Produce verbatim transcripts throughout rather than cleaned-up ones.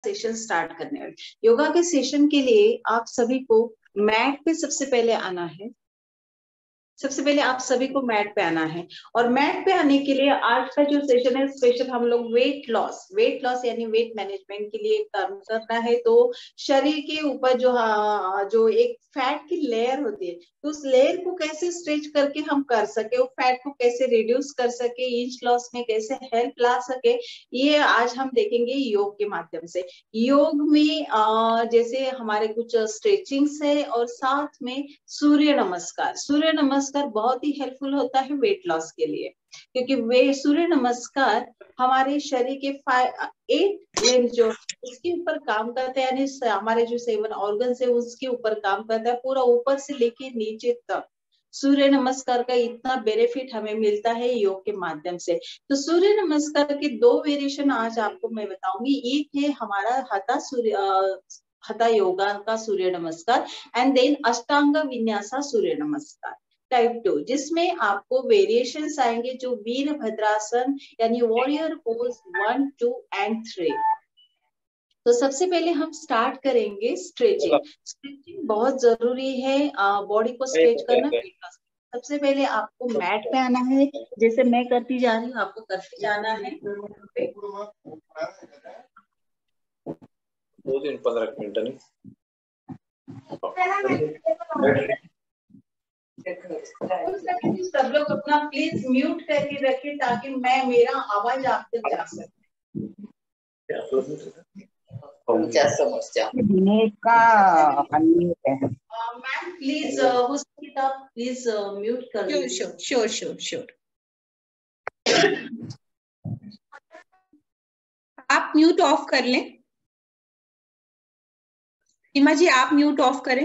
Session start करने वाले। योगा के सेशन के लिए आप सभी को मैट पे सबसे पहले आना है। सबसे पहले आप सभी को मैट पे आना है और मैट पे आने के लिए आज का जो सेशन है स्पेशल हम लोग वेट लॉस वेट लॉस यानी वेट मैनेजमेंट के लिए काम करना है। तो शरीर के ऊपर जो जो एक फैट की लेयर होती है तो उस लेयर को कैसे स्ट्रेच करके हम कर सके, वो फैट को कैसे रिड्यूस कर सके, इंच लॉस में कैसे हेल्प ला सके, ये आज हम देखेंगे योग के माध्यम से। योग में आ, जैसे हमारे कुछ स्ट्रेचिंग्स है और साथ में सूर्य नमस्कार सूर्य नमस्कार बहुत ही हेल्पफुल होता है वेट लॉस के लिए, क्योंकि वे सूर्य नमस्कार हमारे शरीर के एट लिम्स जो उसके ऊपर काम करता है, यानी हमारे जो सेवन ऑर्गन है उसके ऊपर काम करता है, पूरा ऊपर से लेके नीचे तक सूर्य नमस्कार का इतना बेनिफिट हमें मिलता है योग के माध्यम से। तो सूर्य नमस्कार के दो वेरिएशन आज आपको मैं बताऊंगी। एक है हमारा हता सूर्य हता योगा का सूर्य नमस्कार एंड देन अष्टांग विन्यासा सूर्य नमस्कार टाइप टू, जिसमें आपको वेरिएशंस आएंगे जो वीरभद्रासन यानी warrior pose one two and three. तो सबसे पहले हम स्टार्ट करेंगे स्ट्रेचिंग। स्ट्रेचिंग बहुत जरूरी है बॉडी को स्ट्रेच करना। सबसे पहले आपको मैट पे आना है, जैसे मैं करती जा रही हूँ आपको करते जाना है। दो दिन पंद्रह मिनट नहीं सब लोग अपना प्लीज म्यूट करके रखें ताकि मैं मेरा आवाज आप तक जा सके। क्या समस्या मैम प्लीज हो सकता आप प्लीज म्यूट कर दीजिए। श्योर श्योर श्योर श्योर आप म्यूट ऑफ कर लें। सीमा जी आप म्यूट ऑफ करें।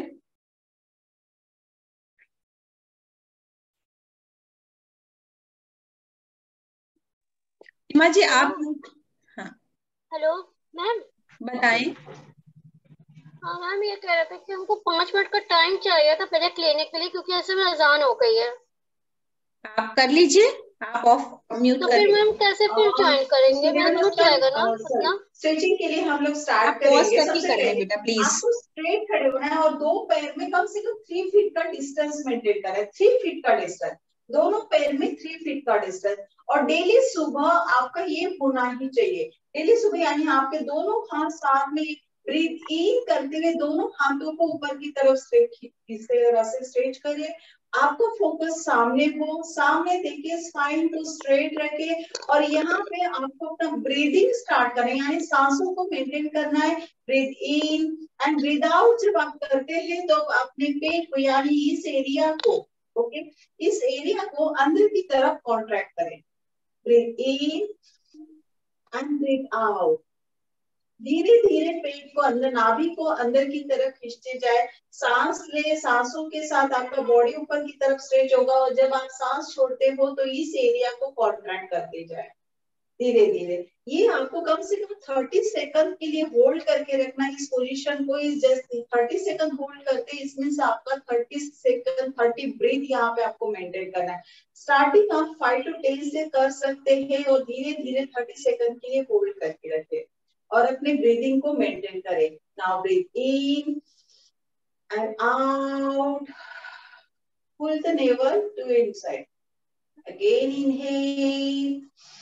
सीमा जी आप म्यूट। हाँ हेलो मैम बताएं। हाँ मैम ये कह रहे थे कि हमको पाँच मिनट का टाइम चाहिए था पहले क्लिनिक के लिए, क्योंकि ऐसे में अजान हो गई है। आप कर लीजिए, आप ऑफ म्यूट तो कर फिर लीजिए। मैम कैसे फिर ज्वाइन करेंगे? मैम छूट जाएगा ना अपना। स्ट्रेचिंग के लिए हम लोग आप स्टार्ट पॉज करेंगे। करके सबसे कर लें पहले बेटा प्लीज। आपको स्ट्रेट खड़े होना है और दो पैर में कम से कम थ्री फीट का डिस्टेंस मेंटेन करना है। थ्री फीट का डिस्टेंस, दोनों पैर में थ्री फीट का डिस्टेंस। और डेली सुबह आपका ये होना ही चाहिए। डेली सुबह यानी आपके दोनों हाथ साथ में ब्रीथ इन करते हुए दोनों हाथों को ऊपर की तरफ स्ट्रेच करिए। आपको फोकस सामने हो, सामने देखिए, स्पाइन को स्ट्रेट रखे और यहाँ पे आपको अपना ब्रीदिंग स्टार्ट करना है, यानी सांसों को मेंटेन करना है। Breathe in and breathe out जब आप करते हैं तो अपने पेट को यानी इस एरिया को ओके okay, इस एरिया को अंदर की तरफ कॉन्ट्रैक्ट करें। Breathe in and breathe out. धीरे धीरे पेट को अंदर, नाभि को अंदर की तरफ खींचते जाए। सांस ले, सांसों के साथ आपका बॉडी ऊपर की तरफ स्ट्रेच होगा और जब आप सांस छोड़ते हो तो इस एरिया को कॉन्ट्रैक्ट करते जाए धीरे धीरे। ये आपको कम से कम तीस सेकंड के लिए होल्ड करके रखना है इस पोजीशन को। इस जैसे तीस सेकंड होल्ड करते इसमें से आपका तीस सेकंड तीस ब्रीथ यहाँ पे आपको मेंटेन करना है। स्टार्टिंग आप फाइव टू टेन से कर सकते हैं और धीरे धीरे तीस सेकंड के लिए होल्ड करके रखें और अपने ब्रीदिंग को मेंटेन करें। Now breathe in and out, pull the navel to inside, again inhale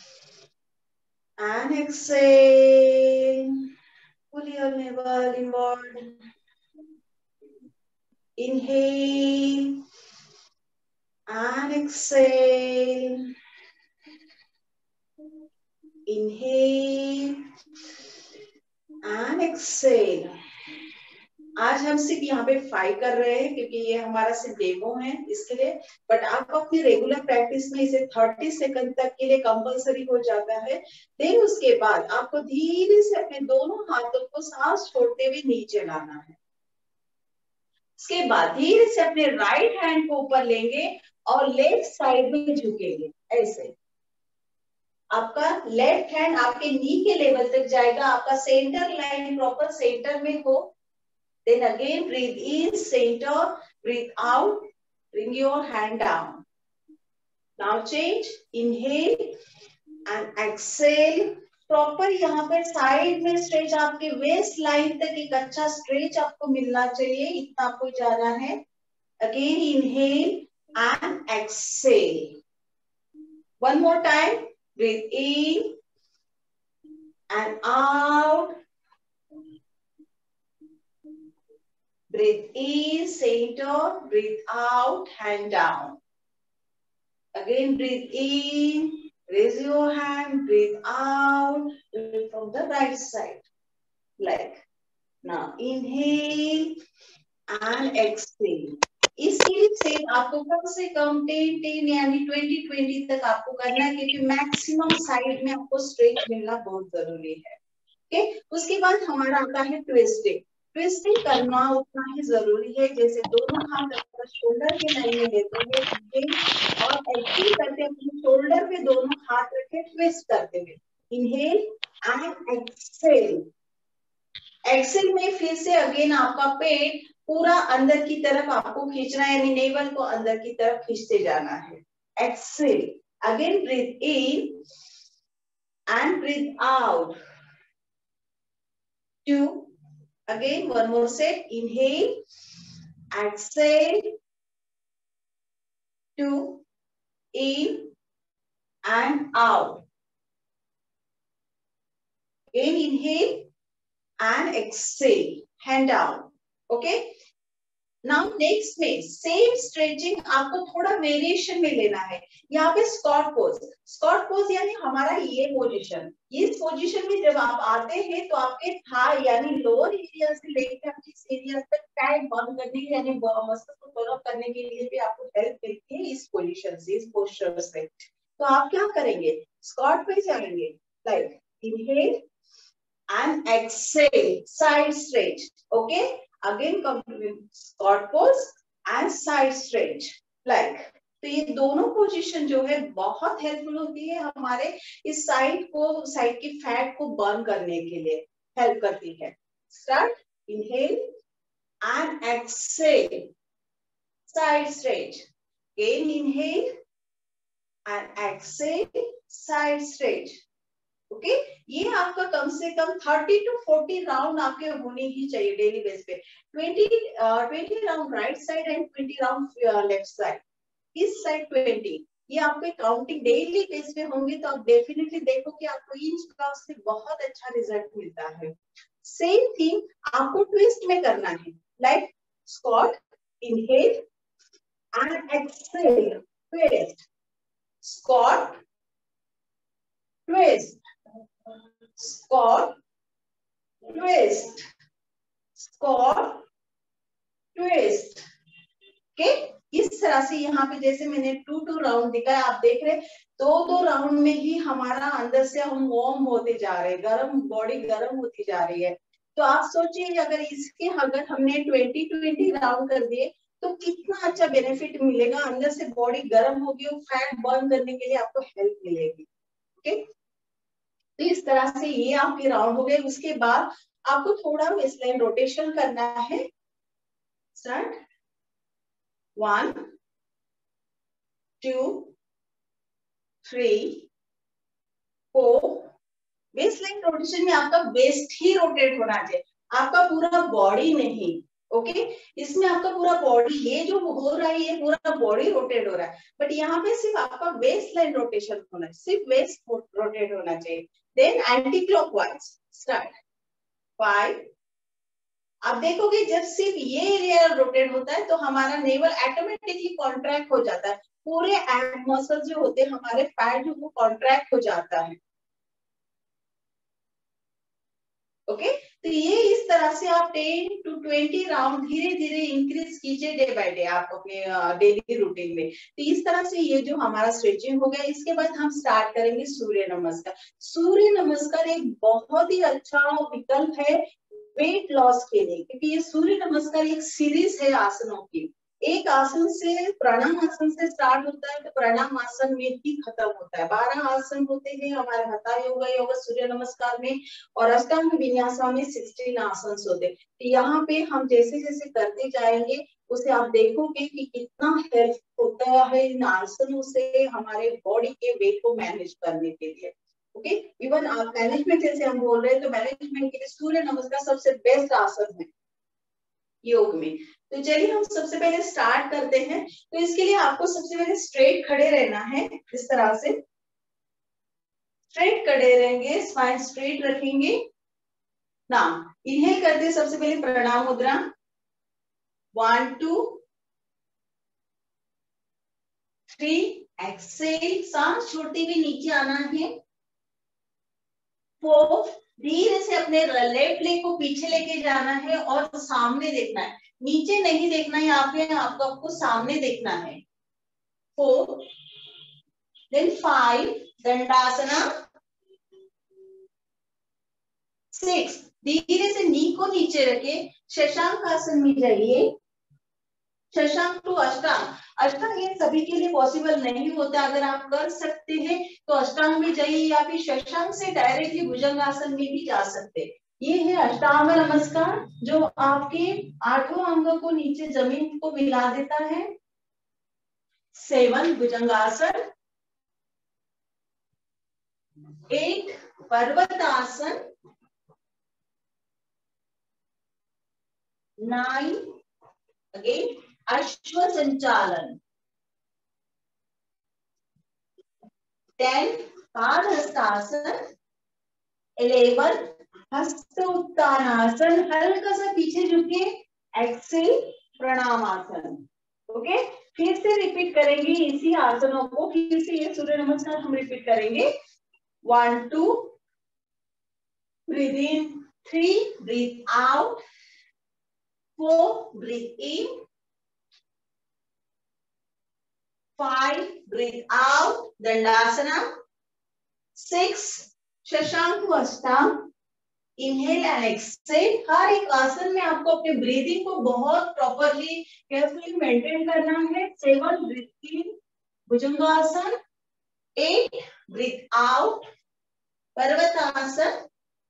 and exhale, pull your navel inward, inhale and exhale, inhale and exhale। आज हम सिर्फ यहाँ पे फाइव कर रहे हैं क्योंकि ये हमारा सिर्फ डेमो है इसके लिए, बट आप अपनी रेगुलर प्रैक्टिस में इसे तीस सेकंड तक के लिए कंपलसरी हो जाता है। देन उसके बाद आपको धीरे से अपने दोनों हाथों को सांस छोड़ते हुए नीचे लाना है। उसके बाद धीरे से अपने राइट हैंड को ऊपर लेंगे और लेफ्ट साइड में झुकेंगे। ऐसे आपका लेफ्ट हैंड आपके नी के लेवल तक जाएगा, आपका सेंटर लाइन प्रॉपर सेंटर में हो। Then again breathe in, center, breathe out, bring your hand down. Now change, inhale and exhale, proper यहाँ पर साइड में स्ट्रेच, आपके वेस्ट लाइन तक एक अच्छा स्ट्रेच आपको मिलना चाहिए, इतना आपको जाना है। Again inhale and exhale, one more time, breathe in and out, breathe in, center, breathe out, hand down. Again breathe in, raise your hand, breathe out, breathe from the right side, like now inhale and exhale. इसके से आपको कम से कम ten ten यानी twenty twenty तक आपको करना है, क्योंकि मैक्सिमम साइड में आपको स्ट्रेच मिलना बहुत जरूरी है। ओके, उसके बाद हमारा आता है ट्विस्टिंग। ट्विस्टिंग करना उतना ही जरूरी है, जैसे दोनों हाथ अपना शोल्डर के लाइन में लेते हुए और एक्सेल करते अपने शोल्डर पे दोनों हाथ रखे, ट्विस्ट करते हुए इनहेल एंड एक्सेल। एक्सेल में फिर से अगेन आपका पेट पूरा अंदर की तरफ आपको खींचना है, यानी नेवल को अंदर की तरफ खींचते जाना है। Exhale, again breathe in and breathe out. Two, again one more set, inhale, exhale, two, in and out. Again inhale and exhale, hand down. Okay, now next में सेम स्ट्रेचिंग आपको थोड़ा वेरिएशन में लेना है। यहाँ पे स्कॉट पोज, स्कॉट पोज यानी हमारा ये पोजीशन, इस पोजीशन में जब आप आते हैं तो आपके थाई यानी लोअर एरिया से लेकर आपके इस एरिया तक फैट बर्न करने के यानी मसल को टोन अप करने के लिए भी आपको हेल्प मिलती है इस पोजीशन से, इस पोस्चर से। तो आप क्या करेंगे, स्कॉट पे जाएंगे, like inhale and exhale, side stretch. Okay, again come to squat pose and side stretch, like तो ये दोनों पोजीशन जो है बहुत हेल्पफुल होती है, हमारे इस साइड को, साइड की फैट को बर्न करने के लिए हेल्प करती है। Start, inhale and exhale, side stretch, again inhale and exhale, side stretch. Okay okay? ये आपका कम से कम थर्टी टू फोर्टी राउंड आपके होने ही चाहिए डेली बेस पे। Twenty twenty round right side and twenty round left side, इस साइड ट्वेंटी, ये आपके काउंटिंग डेली बेस पे होंगे तो आप डेफिनेटली देखोगे आपको इंच ब्लाउज से बहुत अच्छा रिजल्ट मिलता है। सेम थिंग आपको ट्विस्ट में करना है, like squat, inhale and exhale, twist, squat, twist, squat, twist, squat, twist. Okay, इस तरह से यहाँ पे जैसे मैंने टू टू राउंड दिखाया, आप देख रहे दो दो राउंड में ही हमारा अंदर से हम वार्म होते जा रहे हैं, गर्म, बॉडी गर्म होती जा रही है। तो आप सोचिए अगर इसके अगर हमने ट्वेंटी ट्वेंटी राउंड कर दिए तो कितना अच्छा बेनिफिट मिलेगा, अंदर से बॉडी गर्म होगी और फैट बर्न करने के लिए आपको हेल्प मिलेगी। ओके, तो इस तरह से ये आपके राउंड हो गए। उसके बाद आपको थोड़ा वेस्टलाइन रोटेशन करना है। Start, one, two, three, four. Waistline rotation में आपका वेस्ट ही रोटेट होना चाहिए, आपका पूरा बॉडी नहीं। Okay okay? इसमें आपका पूरा बॉडी, ये जो हो रहा है ये पूरा बॉडी रोटेट हो रहा है, बट यहाँ पे सिर्फ आपका वेस्ट लाइन रोटेशन होना है, सिर्फ वेस्ट रोटेट होना चाहिए। Then anti clockwise, start, five. आप देखोगे जब सिर्फ ये एरिया रोटेट होता है तो हमारा नेवल ऑटोमेटिकली कॉन्ट्रैक्ट हो जाता है, पूरे एब मसल जो होते हैं हमारे फैट जो वो कॉन्ट्रैक्ट हो जाता है। Okay okay? तो ये इस तरह से आप टेन टू ट्वेंटी राउंड धीरे धीरे इंक्रीज कीजिए डे बाय डे आप अपने डेली रूटीन में। तो इस तरह से ये जो हमारा स्ट्रेचिंग हो गया, इसके बाद हम स्टार्ट करेंगे सूर्य नमस्कार। सूर्य नमस्कार एक बहुत ही अच्छा विकल्प है वेट लॉस के लिए, क्योंकि ये सूर्य नमस्कार एक सीरीज है आसनों की। एक आसन से, प्राणायाम आसन से स्टार्ट होता है तो प्राणायाम आसन में ही खत्म होता है। बारह आसन होते हैं हमारे हठा योगा, योगा सूर्य नमस्कार में, और अष्टांग विन्यासा में सिक्सटीन आसन होते हैं। तो यहाँ पे हम जैसे जैसे करते जाएंगे उसे आप देखोगे कि कितना हेल्प होता है इन आसनों से हमारे बॉडी के वेट को मैनेज करने के लिए। ओके, इवन आप मैनेजमेंट जैसे हम बोल रहे हैं तो मैनेजमेंट के लिए सूर्य नमस्कार सबसे बेस्ट आसन है योग में। तो चलिए हम सबसे पहले स्टार्ट करते हैं। तो इसके लिए आपको सबसे पहले स्ट्रेट खड़े रहना है, इस तरह से स्ट्रेट खड़े रहेंगे, स्पाइन स्ट्रेट रखेंगे ना। इनहेल करते हैं सबसे पहले प्रणाम मुद्रा, वन टू थ्री, एक्सेल, सांस छोड़ते हुए नीचे आना है, फोर, धीरे से अपने लेफ्ट लेग को पीछे लेके जाना है और सामने देखना है, नीचे नहीं देखना है, यहाँ पे आपको आपको सामने देखना है, four, then five, Dandasana, six, धीरे से नी को नीचे रखे, शशांक आसन में जाइए, शशांक टू अष्टांग। अष्टांग ये सभी के लिए पॉसिबल नहीं होता, अगर आप कर सकते हैं तो अष्टांग में जाइए या फिर शशांक से डायरेक्टली भुजंगासन में भी जा सकते हैं। ये है अष्टांग नमस्कार जो आपके आठों अंगों को नीचे जमीन को मिला देता है। Seven, Bhujangasana, eight, Parvatasana, nine, again Ashwa Sanchalan, ten, padahastasana, eleven, हस्त उत्तानासन, हल्का सा पीछे झुके, एक्सेल, प्रणामासन। ओके, फिर से रिपीट करेंगे इसी आसनों को, फिर से ये सूर्य नमस्कार हम रिपीट करेंगे। One two, breathe in, three, breathe out, four, breathe in, five, breathe out, Dandasana, six, Shashank Ashtanga, inhale and exhale. हर एक आसन में आपको अपने ब्रीदिंग को बहुत प्रॉपरली केयरफुली मेंटेन करना है। Seven, breathe in, Bhujangasana, eight, breathe out, Parvatasana,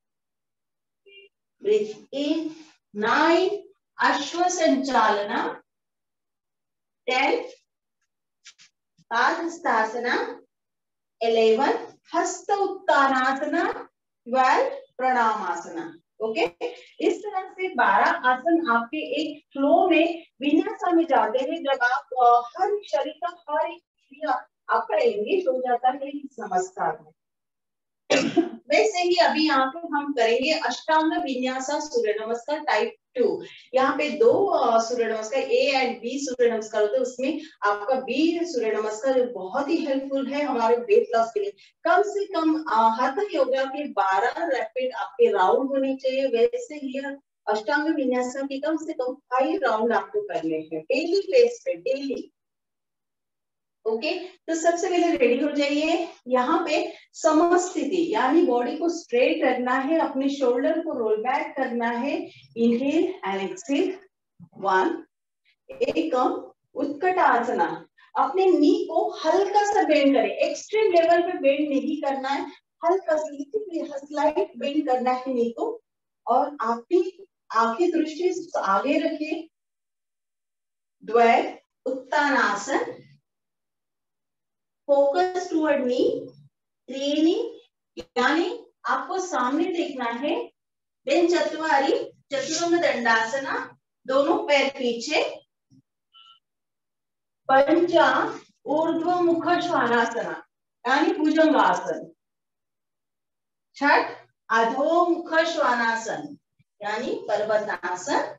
breathe in, nine, Ashwa Sanchalana, ten, Padahastasana, eleven, हस्त उत्तानासना, ट्वेल्व, प्रणामासना। ओके, इस तरह से बारह आसन आपके एक फ्लो में विन्यासा में जाते हैं। जब आप हर शरीर का हर एक क्रिया आपका एंगेज हो जाता है इस नमस्कार में। वैसे ही अभी यहाँ पे हम करेंगे अष्टांग विन्यासा सूर्य नमस्कार टाइप टू। यहाँ पे दो सूर्य नमस्कार, ए एंड बी सूर्य नमस्कार होते हैं, उसमें आपका बी सूर्य नमस्कार जो बहुत ही हेल्पफुल है हमारे वेट लॉस के लिए। कम से कम hatha योगा के बारह रैपिड आपके राउंड होने चाहिए, वैसे ही अष्टांग विन्यासा के कम से कम फाइव राउंड आपको करने हैं डेली बेस पे, डेली। ओके okay, तो सबसे पहले रेडी हो जाइए। यहाँ पे समस्थिति यानी बॉडी को स्ट्रेट रखना है, अपने शोल्डर को रोल बैक करना है, इनहेल एंड एक्सहेल, वन, एकम उत्कट आसना, अपने नी को हल्का सा बेंड करें, एक्सट्रीम लेवल पे बेंड नहीं करना है, हल्का सा स्लाइट बेंड करना है नी को, और आपकी आंखें दृष्टि आगे रखिए, द्वैत उत्तानासन, फोकस टुवर्ड मी, त्रीनी यानी आपको सामने देखना है, देन चतुवारी चतुरंग दंडासना, दोनों पैर पीछे, पंचा ऊर्ध्व मुख श्वानासना यानी भुजंगासन, छठ अधोमुख श्वानासन यानी पर्वतासन,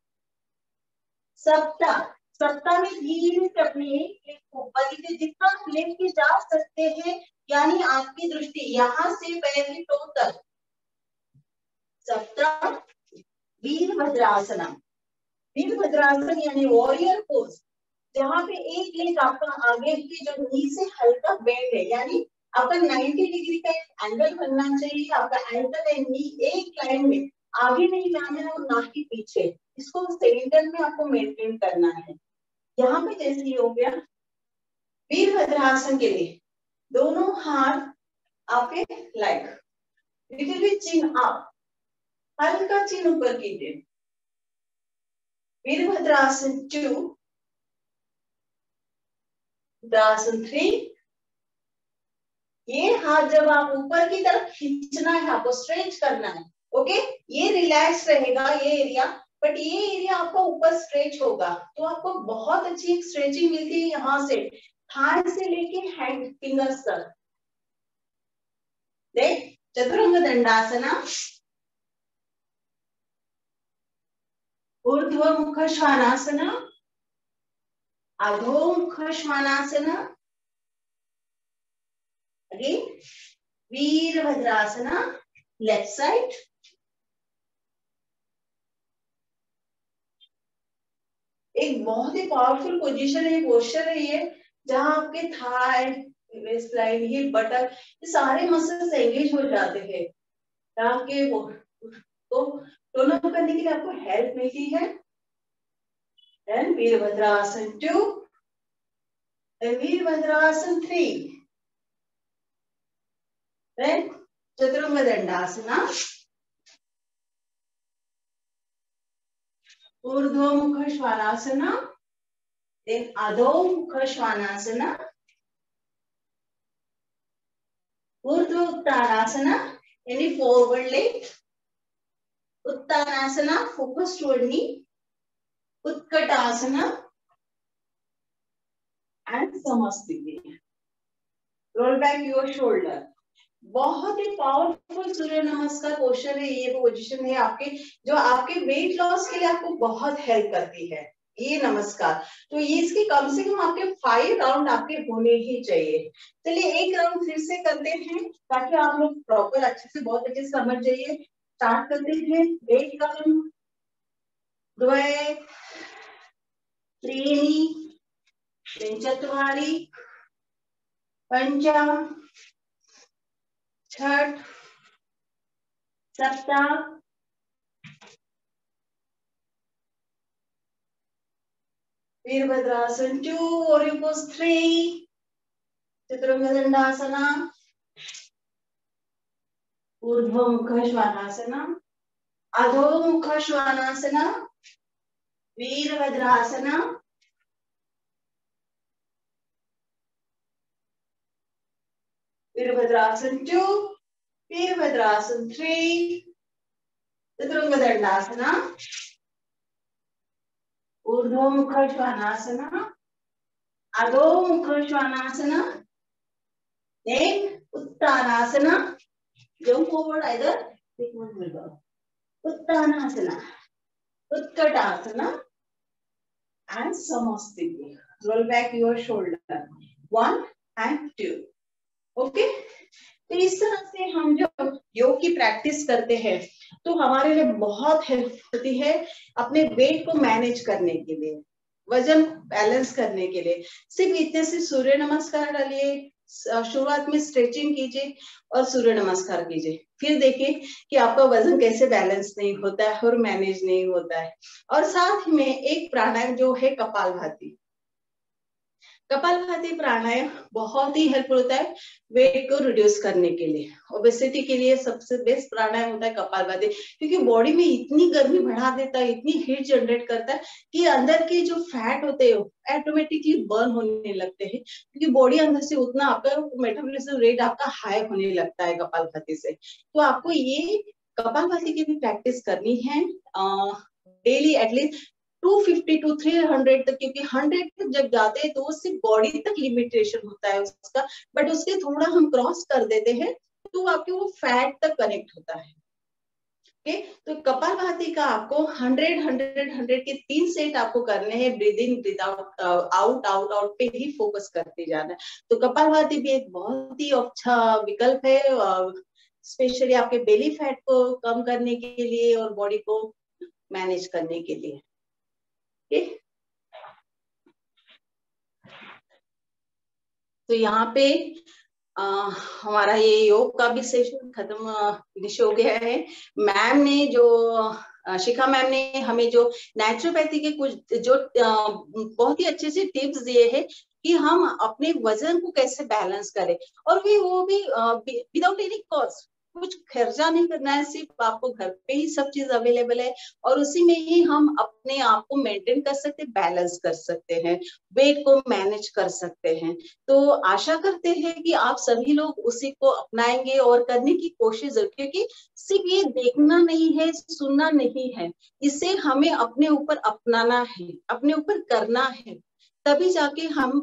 सप्तम सप्ताह में धीरे से अपनी लेग को ऊपर जितना लेके जा सकते हैं, यानी आपकी दृष्टि यहाँ से पैर की टो तक, सप्तम वीरभद्रासना, वीरभद्रासन यानी वॉरियर पोज, जहाँ पे एक लेग आपका आगे की जो नी से हल्का बेंड है, यानी आपका नाइंटी डिग्री का एक एंगल बनना चाहिए, आपका एंकल एंड नी एक लाइन में आगे नहीं जाना है और ना ही पीछे, इसको सेंटर में आपको मेंटेन करना है। यहाँ पे जैसे हो गया वीरभद्रासन के लिए दोनों हाथ आपके like little bit chin up, हल्का चिन ऊपर कीजिए, वीरभद्रासन टू, भद्रासन थ्री, ये हाथ जब आप ऊपर की तरफ खींचना है, आपको स्ट्रेच करना है, ओके, ये रिलैक्स रहेगा ये एरिया, बट ये एरिया आपका ऊपर स्ट्रेच होगा, तो आपको बहुत अच्छी एक स्ट्रेचिंग मिलती है यहाँ से, थाई से लेके हैंड फिंगर्स तक। देख, Chaturanga Dandasana, Urdhvamukha Shvanasana, Adhomukha Shvanasana, again Virabhadrasana, left side, एक बहुत ही पावरफुल पोजीशन है, पोस्चर है ये, जहां आपके thigh, waist line, hip, buttock, ये सारे मसल्स एंगेज हो जाते हैं, ताकि वो तो दोनों करने के लिए आपको हेल्प मिलती है। Then Virabhadrasana two, Virabhadrasana three, then Chaturanga Dandasana, Urdhvamukha Shvanasana, then Adhomukha Shvanasana, Urdhva Uttanasana, यानी forward leg, Uttanasana focus toward knee, Utkatasana and Samasthiti, roll back your shoulder. बहुत ही पावरफुल सूर्य नमस्कार पोस्चर है, ये पोजीशन है आपके, जो आपके वेट लॉस के लिए आपको बहुत हेल्प करती है ये नमस्कार। तो ये इसके कम से कम आपके फाइव राउंड आपके होने ही चाहिए। चलिए एक राउंड फिर से करते हैं, ताकि आप लोग प्रॉपर अच्छे से बहुत अच्छे से समझ जाइए। स्टार्ट करते हैं, एकम, द्वय, त्रीणि, चत्वारि, पंच, छठ, सप्त, Virabhadrasana two, warrior pose three, Chaturanga Dandasana, Urdhvamukha Shvanasana, Adhomukha Shvanasana, Virabhadrasana, Virabhadrasana two, Virabhadrasana three, Chaturanga Dandasana, Urdhvamukha Shvanasana, Adhomukha Shvanasana, then Uttanasana, jump forward either, take one will go, Uttanasana, Utkatasana and samasthiti. Roll back your shoulder, one and two. Okay, तो इस तरह से हम जब योग की प्रैक्टिस करते हैं तो हमारे लिए बहुत हेल्प होती है अपने वेट को मैनेज करने के लिए, वजन बैलेंस करने के लिए। सिर्फ इतने से सूर्य नमस्कार डालिए, शुरुआत में स्ट्रेचिंग कीजिए और सूर्य नमस्कार कीजिए, फिर देखिए कि आपका वजन कैसे बैलेंस नहीं होता है और मैनेज नहीं होता है। और साथ में एक प्राणायाम जो है कपालभाति, कपालभाति प्राणायाम बहुत ही हेल्पफुल होता है वेट को रिड्यूस करने के लिए। ओबेसिटी के लिए सबसे बेस्ट प्राणायाम होता है कपालभाति, क्योंकि बॉडी में इतनी गर्मी बढ़ा देता है, इतनी हीट जनरेट करता है कि अंदर के जो फैट होते हैं ऑटोमेटिकली बर्न होने लगते हैं, क्योंकि बॉडी अंदर से उतना आपका मेटाबॉलिज्म रेट आपका हाई होने लगता है कपालभाति से। तो आपको ये कपालभाति की भी प्रैक्टिस करनी है daily at least two fifty to three hundred तक, क्योंकि हंड्रेड तक जब जाते हैं तो उससे बॉडी तक लिमिटेशन होता है उसका, बट उसके थोड़ा हम क्रॉस कर देते हैं तो आपके वो फैट तक कनेक्ट होता है। ओके, तो कपालभाति का आपको हंड्रेड हंड्रेड हंड्रेड के तीन सेट आपको करने हैं, breathe in breathe out, out out out पे ही फोकस करते जाना है। तो कपालभाति भी एक बहुत ही अच्छा विकल्प है, स्पेशली आपके बेली फैट को कम करने के लिए और बॉडी को मैनेज करने के लिए। Okay. तो यहाँ पे आ, हमारा ये योग का भी सेशन खत्म फिनिश हो गया है। मैम ने जो शिखा मैम ने हमें जो नेचुरोपैथी के कुछ जो आ, बहुत ही अच्छे से टिप्स दिए हैं कि हम अपने वजन को कैसे बैलेंस करें, और भी वो भी विदाउट एनी कॉस्ट, कुछ खर्चा नहीं करना है, सिर्फ आपको घर पे ही सब चीज अवेलेबल है और उसी में ही हम अपने आप को मेंटेन कर सकते हैं, बैलेंस कर सकते हैं, वेट को मैनेज कर सकते हैं। तो आशा करते हैं कि आप सभी लोग उसी को अपनाएंगे और करने की कोशिश जरूर, क्योंकि सिर्फ ये देखना नहीं है, सुनना नहीं है, इसे हमें अपने ऊपर अपनाना है, अपने ऊपर करना है, तभी जाके हम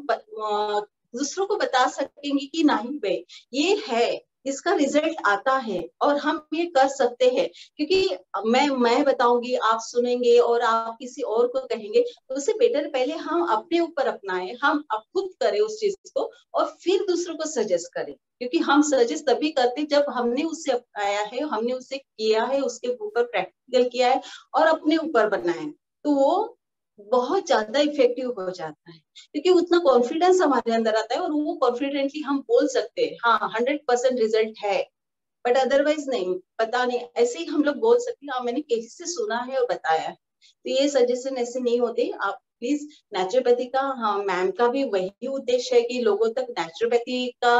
दूसरों को बता सकेंगे कि नहीं भाई ये है, इसका रिजल्ट आता है और हम ये कर सकते हैं। क्योंकि मैं मैं बताऊंगी, आप सुनेंगे और आप किसी और को कहेंगे, तो उससे बेटर पहले हम अपने ऊपर अपनाएं, हम अब खुद करें उस चीज को और फिर दूसरों को सजेस्ट करें। क्योंकि हम सजेस्ट तभी करते जब हमने उससे अपनाया है, हमने उससे किया है, उसके ऊपर प्रैक्टिकल किया है और अपने ऊपर बनाया, तो वो बहुत ज्यादा इफेक्टिव हो जाता है। क्योंकि उतना कॉन्फिडेंस हमारे अंदर आता है और वो कॉन्फिडेंटली हम बोल सकते हैं हाँ हंड्रेड परसेंट रिजल्ट है, बट अदरवाइज नहीं, पता नहीं, ऐसे ही हम लोग बोल सकते हैं हाँ मैंने किसी से सुना है और बताया है। तो ये सजेशन ऐसे नहीं होते। आप प्लीज नेचुरोपैथी का, हाँ मैम का भी वही उद्देश्य है कि लोगों तक नेचुरोपैथी का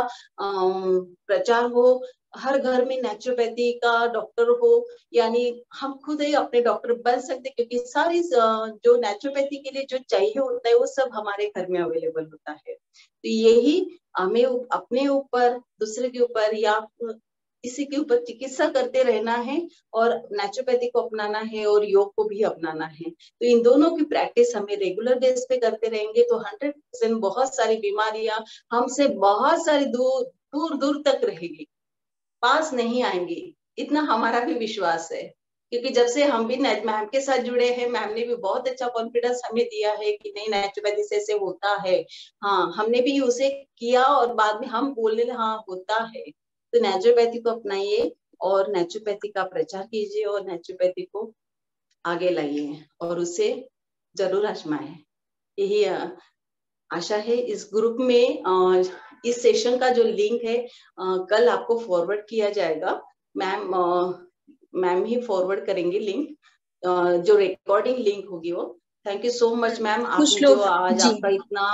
प्रचार हो, हर घर में नेचुरोपैथी का डॉक्टर हो, यानी हम खुद ही अपने डॉक्टर बन सकते, क्योंकि सारी जो नेचुरोपैथी के लिए जो चाहिए होता है वो सब हमारे घर में अवेलेबल होता है। तो यही हमें अपने ऊपर, दूसरे के ऊपर या किसी के ऊपर चिकित्सा करते रहना है और नेचुरोपैथी को अपनाना है और योग को भी अपनाना है। तो इन दोनों की प्रैक्टिस हमें रेगुलर बेस पे करते रहेंगे तो हंड्रेड परसेंट बहुत सारी बीमारियां हमसे बहुत सारी दूर दूर दूर तक रहेगी, पास नहीं आएंगी, इतना हमारा भी विश्वास है। क्योंकि जब से हम भी मैम के साथ जुड़े हैं, मैम ने भी बहुत अच्छा कॉन्फिडेंस हमें दिया है कि नहीं नेचुरोपैथी से ऐसे होता है, हाँ हमने भी उसे किया और बाद में हम बोलने हाँ होता है। तो नेचुरोपैथी को अपनाइए और नेचुरोपैथी का प्रचार कीजिए और नेचुरोपैथी को आगे लाइए और उसे जरूर आजमाएं। यही आशा है। इस ग्रुप में इस सेशन का जो लिंक है कल आपको फॉरवर्ड किया जाएगा, मैम मैम ही फॉरवर्ड करेंगे लिंक, जो रिकॉर्डिंग लिंक होगी वो। Thank you so much ma'am, आपने जो आज आपका इतना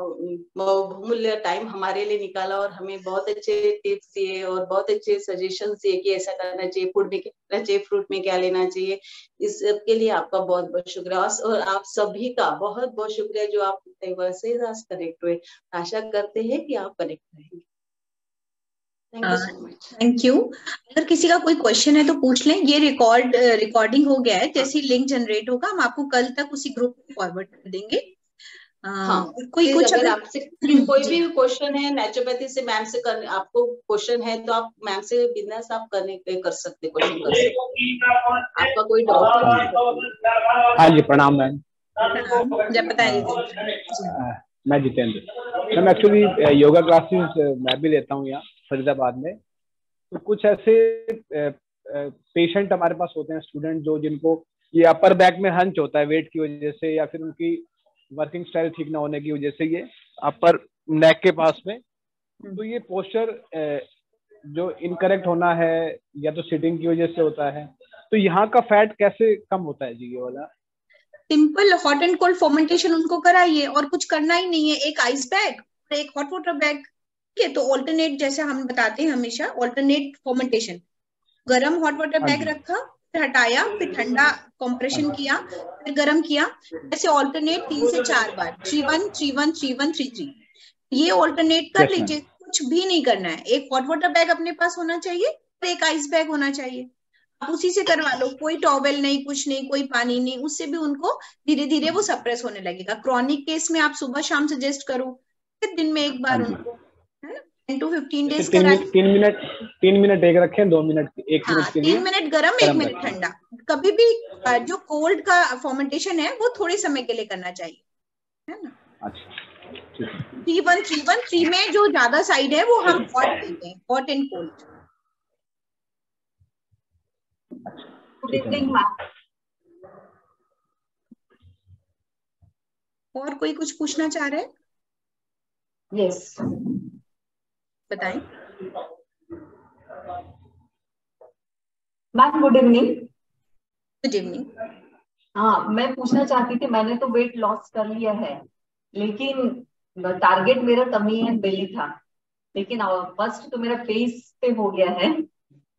बहुमूल्य टाइम हमारे लिए निकाला और हमें बहुत अच्छे टिप्स दिए और बहुत अच्छे सजेशन दिए कि ऐसा करना चाहिए, फूड में क्या करना चाहिए, फ्रूट में क्या लेना चाहिए। इस सब के लिए आपका बहुत बहुत शुक्रिया और आप सभी का बहुत बहुत शुक्रिया जो आप वैसे कनेक्ट हुए। आशा करते हैं कि आप कनेक्ट रहेंगे। Thank you so much. Thank you. अगर किसी का कोई क्वेश्चन है तो पूछ लें। ये रिकॉर्ड रिकॉर्डिंग हो गया है, जैसे लिंक जनरेट होगा हम आपको कल तक उसी ग्रुप में फॉरवर्ड कर देंगे। हाँ, कोई कुछ अगर आपसे कोई भी क्वेश्चन है नेचुरोपैथी से मैम से कर, आपको क्वेश्चन है तो आप मैम से बिजनेस आप करने कर सकते, क्वेश्चन कर सकते, आपका कोई डाउट। हाँ जी प्रणाम मैम। जब बताइए। मैं Jitendra ma'am, actually yoga classes मैं भी लेता हूँ यहाँ फरीदाबाद में। तो कुछ ऐसे पेशेंट हमारे पास होते हैं, स्टूडेंट, जो जिनको ये अपर बैक में हंच होता है वेट की वजह से या फिर उनकी वर्किंग स्टाइल ठीक ना होने की वजह से ये अपर नेक के पास में, तो ये पोस्चर जो इनकरेक्ट होना है या तो सिटिंग की वजह से होता है, तो यहाँ का फैट कैसे कम होता है जी ये वाला? Simple hot and cold fermentation उनको कराइए और कुछ करना ही नहीं है। एक आइस बैग और एक हॉट वाटर बैग, ठीक है? तो ऑल्टरनेट, जैसे हम बताते हैं हमेशा, ऑल्टरनेट फर्मेंटेशन। गरम हॉट वाटर बैग रखा, फिर हटाया, फिर ठंडा कंप्रेशन किया, फिर गरम किया, ऐसे ऑल्टरनेट तीन से चार बार, three one three one three one three three, ये ऑल्टरनेट कर लीजिए। कुछ भी नहीं करना है, एक हॉट वाटर बैग अपने पास होना चाहिए और एक आइस बैग होना चाहिए, आप उसी से करवा लो। कोई टॉवेल नहीं, कुछ नहीं, कोई पानी नहीं, उससे भी उनको धीरे धीरे वो सप्रेस होने लगेगा। क्रॉनिक केस में आप सुबह शाम सजेस्ट करो, फिर दिन में एक बार उनको, है ना, टेन टू फिफ्टीन डेज करा। तीन मिनट तीन मिनट एक रखें, दो मिनट एक हाँ, मिनट के लिए, तीन मिनट गरम, एक मिनट ठंडा। कभी भी जो कोल्ड का फर्मेंटेशन है वो थोड़े समय के लिए करना चाहिए, है ना। अच्छा, three one three one three में जो ज्यादा साइड है वो हम हॉट देते हैं, hot and cold. Good evening ma'am. और कोई कुछ पूछना चाह रहे हैं? यस, बताएं। Ma'am good evening. Good evening. हाँ, मैं पूछना चाहती थी, मैंने तो वेट लॉस कर लिया है लेकिन टारगेट मेरा तमी है बेली था, लेकिन फर्स्ट तो मेरा फेस पे हो गया है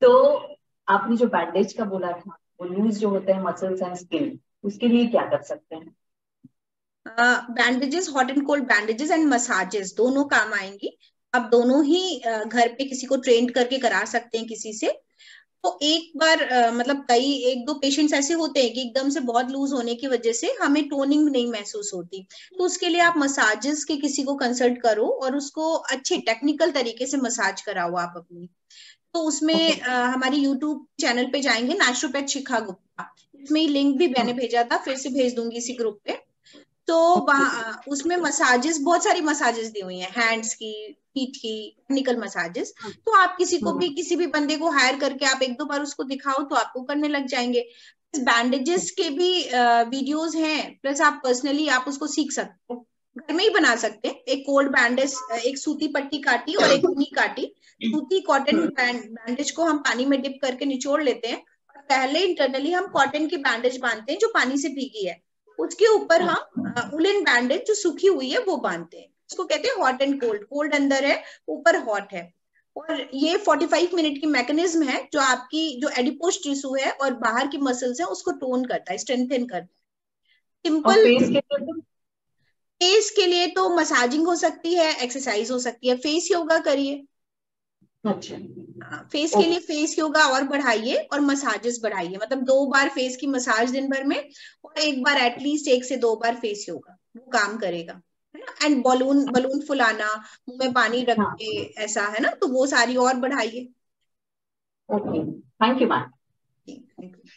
तो आपने जो बैंडेज का बोला था, वो लूज जो होते हैं मसल्स एंड स्किन, उसके लिए क्या कर सकते हैं? Bandages, hot and cold bandages and massages दोनों काम आएंगी। आप दोनों ही uh, घर पे किसी को ट्रेंड करके करा सकते हैं किसी से। तो एक बार uh, मतलब कई एक दो पेशेंट्स ऐसे होते हैं कि एकदम से बहुत लूज होने की वजह से हमें टोनिंग नहीं महसूस होती, तो उसके लिए आप मसाजेस के किसी को कंसल्ट करो और उसको अच्छे टेक्निकल तरीके से मसाज कराओ आप अपनी। तो उसमें okay. आ, हमारी यूट्यूब चैनल पे जाएंगे, नेचुरोपैथ शिखा गुप्ता, इसमें लिंक भी मैंने भेजा था, फिर से भेज दूंगी इसी ग्रुप पे। तो वहां उसमें मसाजेस, बहुत सारी मसाजेस दी हुई हैं, हैंड्स की, फीट की, टेक्निकल मसाजेस। तो आप किसी को भी, किसी भी बंदे को हायर करके आप एक दो बार उसको दिखाओ तो आपको करने लग जाएंगे। बैंडेजेस के भी वीडियोस हैं, प्लस आप पर्सनली आप उसको सीख सकते हो, घर में ही बना सकते हैं। एक कोल्ड बैंडेज, एक सूती पट्टी काटी और एक ऊनी काटी, सूती कॉटन बैंडेज को हम पानी में डिप करके निचोड़ लेते हैं। पहले इंटरनली हम कॉटन की बैंडेज बांधते हैं जो पानी से भीगी है, उसके ऊपर हम उलन बैंडेज जो सूखी हुई है वो बांधते हैं। इसको कहते हैं हॉट एंड कोल्ड, कोल्ड अंदर है, ऊपर हॉट है। और ये पैंतालीस मिनट की मैकेनिज्म है जो आपकी जो एडिपोज टिश्यू है और बाहर की मसल्स है उसको टोन करता है, स्ट्रेंथन करता है। सिंपल। फेस के लिए तो मसाजिंग हो सकती है, एक्सरसाइज हो सकती है, फेस योगा करिए। अच्छा, फेस के लिए फेस योगा और बढ़ाइए और मसाजेस बढ़ाइए, मतलब दो बार फेस की मसाज दिन भर में और एक बार एटलीस्ट एक से दो बार फेस योगा, वो काम करेगा, है ना। एंड बलून बलून फुलाना, मुंह में पानी रख के, हाँ. ऐसा है ना, तो वो सारी और बढ़ाइए। Okay, thank you ma'am. Thank you.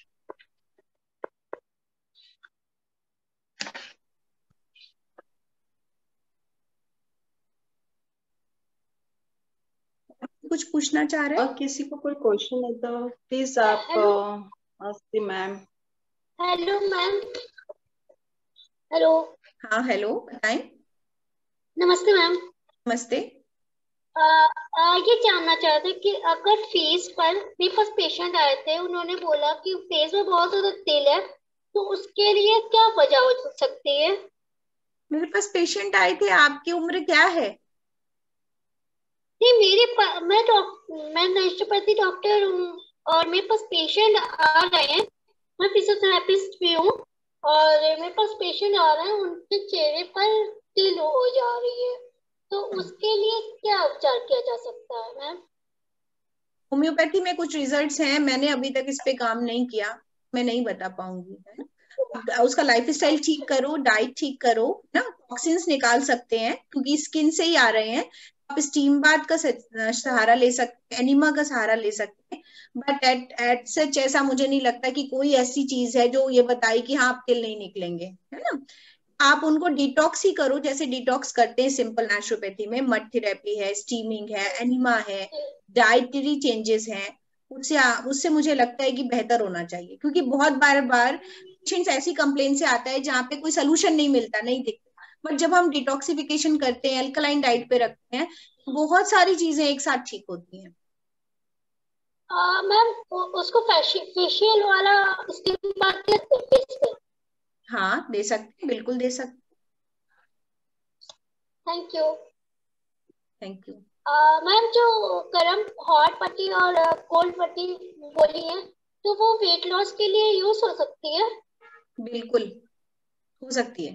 कुछ पूछना चाह रहे हैं? और किसी को कोई क्वेश्चन है तो प्लीज आप ask ma'am. Hello ma'am. Hello. हाँ हेलो, बताएं। नमस्ते मैम। नमस्ते। आ, आ, ये जानना चाहते कि अगर फेस पर, मेरे पास पेशेंट आए थे, उन्होंने बोला कि फेस में बहुत ज्यादा तेल है, तो उसके लिए क्या वजह हो सकती है? मेरे पास पेशेंट आए थे, आपकी उम्र क्या है? नहीं, मेरे पास, मैं डॉक्टर मैं नेचुरोपैथी डॉक्टर हूँ और मेरे पास पेशेंट आ रहे हैं। मैं फिजियोथेरेपिस्ट भी हूँ और मेरे पास पेशेंट आ रहे हैं, उनके चेहरे पर तिल हो जा रही है, तो उसके लिए क्या उपचार किया जा सकता है मैम? होम्योपैथी में कुछ रिजल्ट्स हैं, मैंने अभी तक इस पे काम नहीं किया, मैं नहीं बता पाऊंगी, है ना। उसका लाइफस्टाइल ठीक करो, डाइट ठीक करो ना, टॉक्सिन्स निकाल सकते हैं क्योंकि स्किन से ही आ रहे हैं। आप स्टीम बाथ का सहारा ले सकते हैं, एनिमा का सहारा ले सकते हैं, बट एट एट सच ऐसा मुझे नहीं लगता कि कोई ऐसी चीज है जो ये बताए कि हाँ आप तिल नहीं निकलेंगे, है ना। आप उनको डिटॉक्स ही करो, जैसे डिटॉक्स करते हैं सिंपल नेचुरोपैथी में, मड थेरेपी है, स्टीमिंग है, एनिमा है, डाइटरी चेंजेस हैं, उससे उससे मुझे लगता है कि बेहतर होना चाहिए। क्योंकि बहुत बार बार पेशेंट्स ऐसी कंप्लेन से आता है जहाँ पे कोई सोल्यूशन नहीं मिलता, नहीं दिखता, बट जब हम डिटॉक्सिफिकेशन करते हैं, अल्कलाइन डाइट पे रखते हैं, बहुत सारी चीजें एक साथ ठीक होती हैं। मैम उसको फेशियल वाला स्टीम बाथ देते हैं? हाँ दे सकते, बिल्कुल दे सकते। Thank you. Thank you. Ma'am जो गर्म हॉट पट्टी और कोल्ड पट्टी बोली है, तो वो वेट लॉस के लिए यूज हो सकती है? बिल्कुल हो सकती है।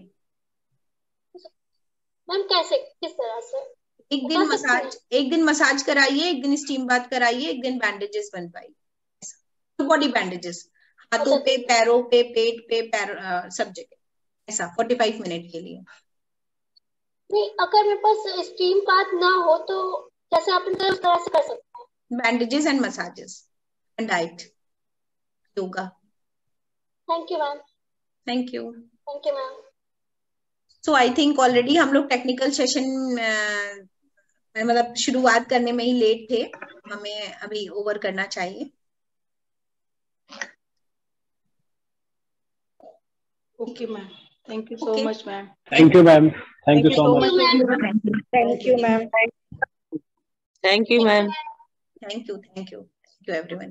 मैम कैसे, किस तरह से? एक दिन मसाज एक दिन मसाज कराइए, एक दिन स्टीम बाथ कराइए, एक दिन बैंडेजेस बनवाइए, तो बॉडी बैंडेजेस हाथों पे, पैरों पे, पेट पे, पैर सब जगह, ऐसा पैंतालीस मिनट के लिए। नहीं, अगर मेरे पास स्टीम बाथ ना हो तो जैसे आप उस तरह से कर सकते हैं? Bandages and massages and diet, yoga. Thank you ma'am. Thank you. Thank you ma'am. So I think already हम लोग टेक्निकल सेशन मतलब शुरुआत करने में ही लेट थे, हमें अभी ओवर करना चाहिए। Okay ma'am, thank you so much ma'am. Thank you ma'am, thank you so much. Thank you ma'am. Thank you ma'am. Thank you, thank you, thank you everyone.